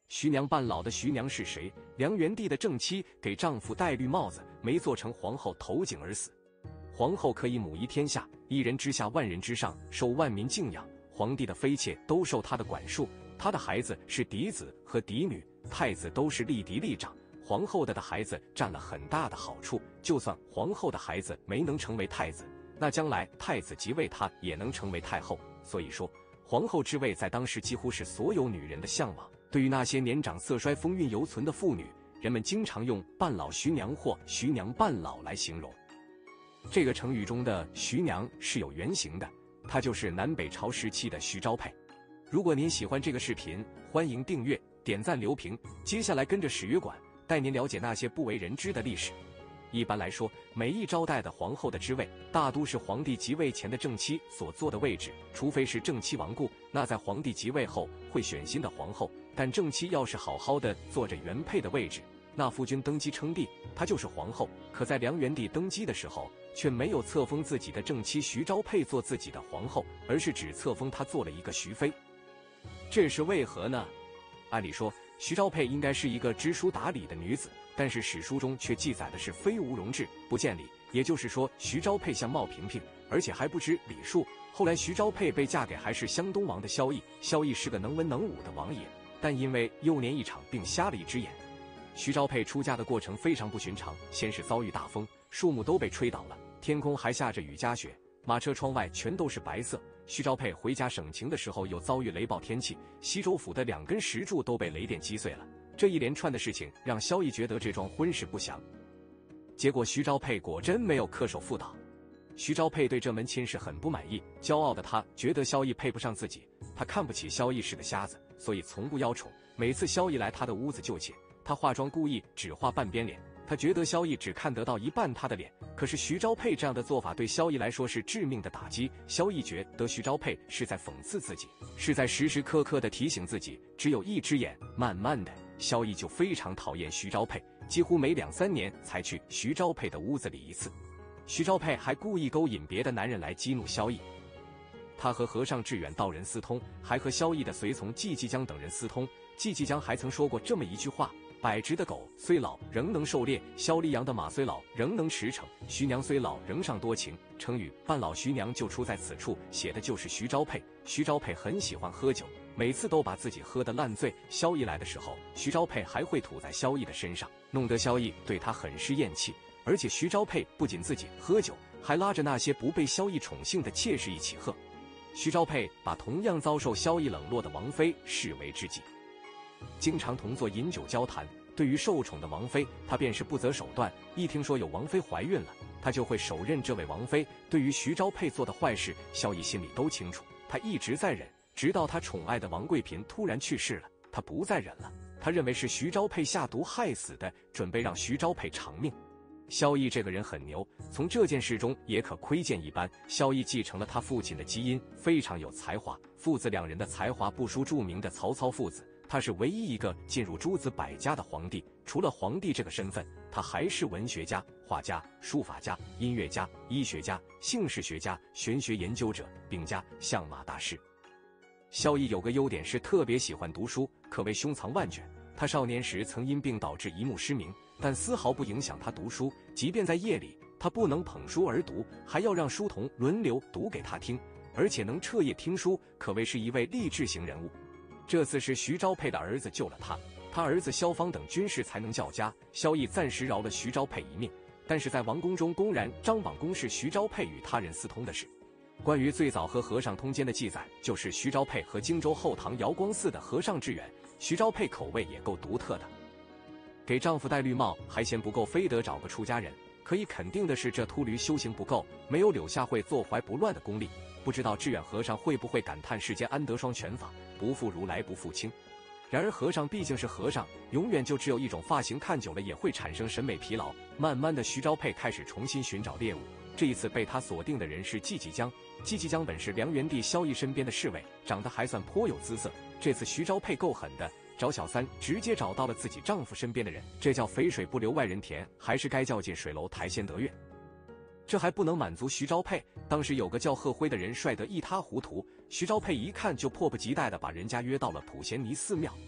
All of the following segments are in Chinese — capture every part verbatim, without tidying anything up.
徐娘半老的徐娘是谁？梁元帝的正妻给丈夫戴绿帽子，没做成皇后投井而死。皇后可以母仪天下，一人之下万人之上，受万民敬仰。皇帝的妃妾都受她的管束，她的孩子是嫡子和嫡女，太子都是立嫡立长。皇后的的孩子占了很大的好处，就算皇后的孩子没能成为太子，那将来太子即位她也能成为太后。所以说，皇后之位在当时几乎是所有女人的向往。对于那些年长色衰风韵犹存的妇女，人们经常用半老徐娘或徐娘半老来形容。这个成语中的徐娘是有原型的，她就是南北朝时期的徐昭佩。如果您喜欢这个视频，欢迎订阅、点赞、留评。接下来跟着史约馆带您了解那些不为人知的历史。一般来说，每一朝代的皇后的之位，大都是皇帝即位前的正妻所坐的位置，除非是正妻亡故，那在皇帝即位后会选新的皇后。但正妻要是好好的坐着原配的位置，那夫君登基称帝，她就是皇后。可在梁元帝登基的时候，却没有册封自己的正妻徐昭佩做自己的皇后，而是只册封她做了一个徐妃。这是为何呢？按理说，徐昭佩应该是一个知书达理的女子，但是史书中却记载的是非无容志，不见礼。也就是说，徐昭佩相貌平平，而且还不知礼数。后来徐昭佩被嫁给还是湘东王的萧绎，萧绎是个能文能武的王爷，但因为幼年一场病瞎了一只眼。徐昭佩出嫁的过程非常不寻常，先是遭遇大风，树木都被吹倒了，天空还下着雨夹雪，马车窗外全都是白色。徐昭佩回家省情的时候，又遭遇雷暴天气，西州府的两根石柱都被雷电击碎了。这一连串的事情让萧绎觉得这桩婚事不祥，结果徐昭佩果真没有恪守妇道。徐昭佩对这门亲事很不满意，骄傲的他觉得萧绎配不上自己，他看不起萧绎是个瞎子，所以从不邀宠。每次萧绎来他的屋子就寝，他化妆故意只画半边脸，他觉得萧绎只看得到一半他的脸。可是徐昭佩这样的做法对萧绎来说是致命的打击，萧绎觉得徐昭佩是在讽刺自己，是在时时刻刻地提醒自己只有一只眼。慢慢的，萧绎就非常讨厌徐昭佩，几乎每两三年才去徐昭佩的屋子里一次。徐昭佩还故意勾引别的男人来激怒萧绎。他和和尚智远道人私通，还和萧绎的随从季继江等人私通。季继江还曾说过这么一句话：百只的狗虽老仍能狩猎，萧黎阳的马虽老仍能驰骋，徐娘虽老仍尚多情。成语半老徐娘就出在此处，写的就是徐昭佩。徐昭佩很喜欢喝酒，每次都把自己喝得烂醉。萧绎来的时候，徐昭佩还会吐在萧绎的身上，弄得萧绎对他很是厌弃。而且徐昭佩不仅自己喝酒，还拉着那些不被萧绎宠幸的妾室一起喝。徐昭佩把同样遭受萧绎冷落的王妃视为知己，经常同坐饮酒交谈。对于受宠的王妃，他便是不择手段。一听说有王妃怀孕了，他就会手刃这位王妃。对于徐昭佩做的坏事，萧绎心里都清楚，他一直在忍，直到他宠爱的王贵嫔突然去世了，他不再忍了。他认为是徐昭佩下毒害死的，准备让徐昭佩偿命。萧绎这个人很牛，从这件事中也可窥见一斑。萧绎继承了他父亲的基因，非常有才华。父子两人的才华不输著名的曹操父子。他是唯一一个进入诸子百家的皇帝，除了皇帝这个身份，他还是文学家、画家、书法家、音乐家、医学家、姓氏学家、玄学研究者，并加相马大师。萧绎有个优点是特别喜欢读书，可谓胸藏万卷。他少年时曾因病导致一目失明，但丝毫不影响他读书。即便在夜里，他不能捧书而读，还要让书童轮流读给他听，而且能彻夜听书，可谓是一位励志型人物。这次是徐昭佩的儿子救了他，他儿子萧芳等军士才能叫家。萧绎暂时饶了徐昭佩一命，但是在王宫中公然张榜公示徐昭佩与他人私通的事。关于最早和和尚通奸的记载，就是徐昭佩和荆州后唐瑶光寺的和尚智远。徐昭佩口味也够独特的，给丈夫戴绿帽还嫌不够，非得找个出家人。可以肯定的是，这秃驴修行不够，没有柳下惠坐怀不乱的功力。不知道智远和尚会不会感叹世间安得双全法，不负如来不负卿。然而和尚毕竟是和尚，永远就只有一种发型，看久了也会产生审美疲劳。慢慢的，徐昭佩开始重新寻找猎物。这一次被他锁定的人是季继江。季继江本是梁元帝萧绎身边的侍卫，长得还算颇有姿色。这次徐昭佩够狠的，找小三直接找到了自己丈夫身边的人，这叫肥水不流外人田，还是该叫近水楼台先得月。这还不能满足徐昭佩，当时有个叫贺辉的人帅得一塌糊涂，徐昭佩一看就迫不及待地把人家约到了普贤尼寺庙。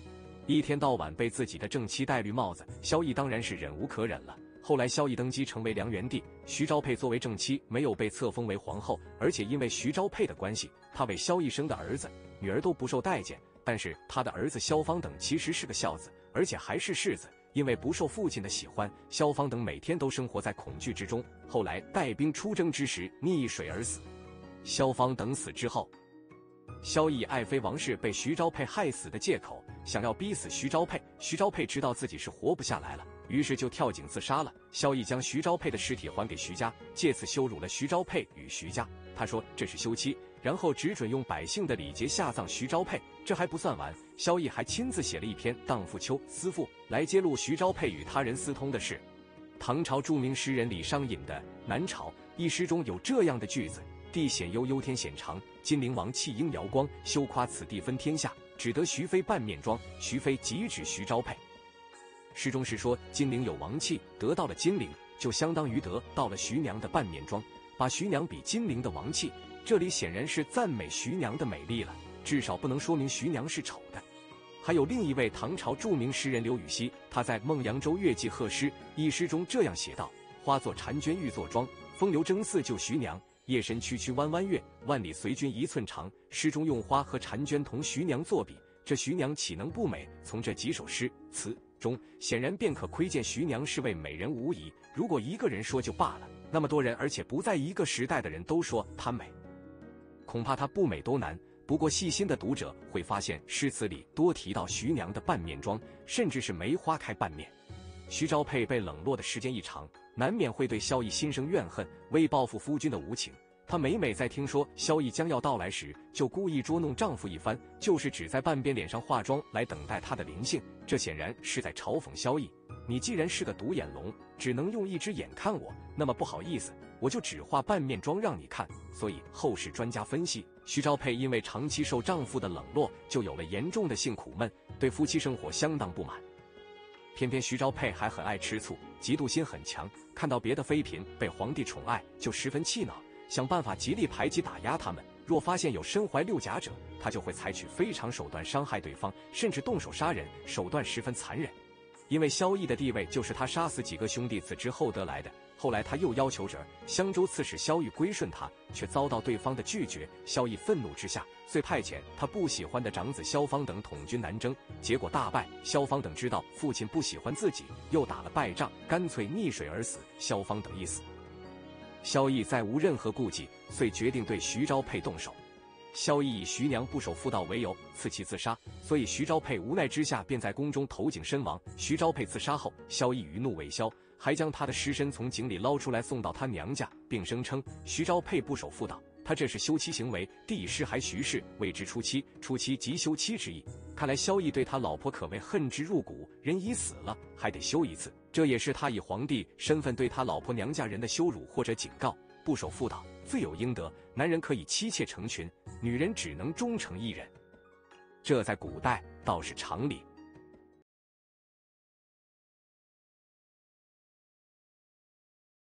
一天到晚被自己的正妻戴绿帽子，萧绎当然是忍无可忍了。后来萧绎登基成为梁元帝，徐昭佩作为正妻没有被册封为皇后，而且因为徐昭佩的关系，她为萧绎生的儿子、女儿都不受待见。但是他的儿子萧方等其实是个孝子，而且还是世子，因为不受父亲的喜欢，萧方等每天都生活在恐惧之中。后来带兵出征之时溺水而死。萧方等死之后，萧绎爱妃王氏被徐昭佩害死的借口，想要逼死徐昭佩。徐昭佩知道自己是活不下来了，于是就跳井自杀了。萧绎将徐昭佩的尸体还给徐家，借此羞辱了徐昭佩与徐家。他说这是休妻，然后只准用百姓的礼节下葬徐昭佩。这还不算完，萧绎还亲自写了一篇《荡妇秋思妇》来揭露徐昭佩与他人私通的事。唐朝著名诗人李商隐的《南朝》一诗中有这样的句子：地险幽，幽天险长，金陵王气应瑶光，休夸此地分天下，只得徐妃半面妆。徐妃即指徐昭佩。诗中是说金陵有王气，得到了金陵，就相当于得到了徐娘的半面妆，把徐娘比金陵的王气，这里显然是赞美徐娘的美丽了，至少不能说明徐娘是丑的。还有另一位唐朝著名诗人刘禹锡，他在《孟扬州月季贺诗》一诗中这样写道：花作婵娟欲作妆，风流征似救徐娘，夜深区区弯弯月，万里随君一寸长。诗中用花和婵娟同徐娘作比，这徐娘岂能不美？从这几首诗词中显然便可窥见徐娘是位美人无疑。如果一个人说就罢了，那么多人而且不在一个时代的人都说她美，恐怕她不美都难。不过细心的读者会发现诗词里多提到徐娘的半面妆，甚至是梅花开半面。徐昭佩被冷落的时间一长，难免会对萧绎心生怨恨，为报复夫君的无情，她每每在听说萧绎将要到来时，就故意捉弄丈夫一番，就是只在半边脸上化妆来等待他的临幸。这显然是在嘲讽萧绎，你既然是个独眼龙，只能用一只眼看我，那么不好意思，我就只化半面妆让你看。所以后世专家分析，徐昭佩因为长期受丈夫的冷落，就有了严重的性苦闷，对夫妻生活相当不满。偏偏徐昭佩还很爱吃醋，嫉妒心很强，看到别的妃嫔被皇帝宠爱，就十分气恼，想办法极力排挤打压他们。若发现有身怀六甲者，他就会采取非常手段伤害对方，甚至动手杀人，手段十分残忍。因为萧绎的地位就是他杀死几个兄弟子之后得来的，后来他又要求着襄州刺史萧玉归顺他，却遭到对方的拒绝。萧绎愤怒之下，遂派遣他不喜欢的长子萧方等统军南征，结果大败。萧方等知道父亲不喜欢自己，又打了败仗，干脆溺水而死。萧方等一死，萧绎再无任何顾忌，遂决定对徐昭佩动手。萧绎以徐娘不守妇道为由刺其自杀，所以徐昭佩无奈之下便在宫中投井身亡。徐昭佩自杀后，萧绎余怒未消，还将他的尸身从井里捞出来送到他娘家，并声称徐昭佩不守妇道，他这是休妻行为，帝以尸骸徐氏，谓之出妻，出妻即休妻之意。看来萧绎对他老婆可谓恨之入骨，人已死了还得休一次，这也是他以皇帝身份对他老婆娘家人的羞辱或者警告。不守妇道，罪有应得，男人可以妻妾成群，女人只能忠诚一人，这在古代倒是常理。